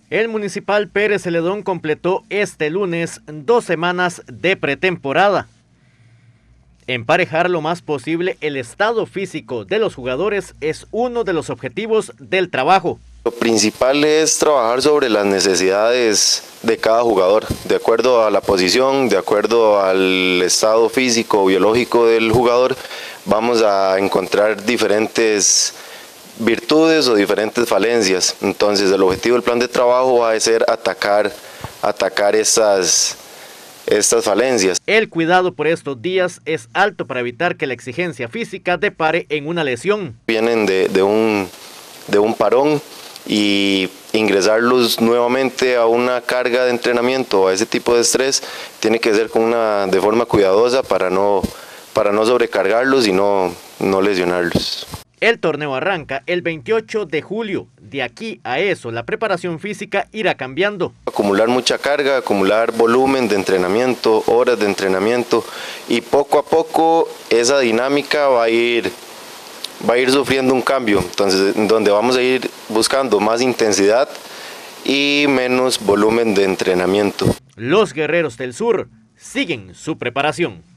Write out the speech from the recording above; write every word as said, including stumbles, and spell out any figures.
El municipal Pérez Celedón completó este lunes dos semanas de pretemporada. Emparejar lo más posible el estado físico de los jugadores es uno de los objetivos del trabajo. Lo principal es trabajar sobre las necesidades de cada jugador, de acuerdo a la posición, de acuerdo al estado físico o biológico del jugador, vamos a encontrar diferentes virtudes o diferentes falencias. Entonces el objetivo del plan de trabajo va a ser atacar, atacar estas, estas falencias. El cuidado por estos días es alto para evitar que la exigencia física depare en una lesión. Vienen de, de, un, de un parón y ingresarlos nuevamente a una carga de entrenamiento, a ese tipo de estrés, tiene que ser con una, de forma cuidadosa para no, para no sobrecargarlos y no, no lesionarlos. El torneo arranca el veintiocho de julio. De aquí a eso, la preparación física irá cambiando. Acumular mucha carga, acumular volumen de entrenamiento, horas de entrenamiento, y poco a poco esa dinámica va a ir, va a ir sufriendo un cambio, entonces donde vamos a ir buscando más intensidad y menos volumen de entrenamiento. Los guerreros del sur siguen su preparación.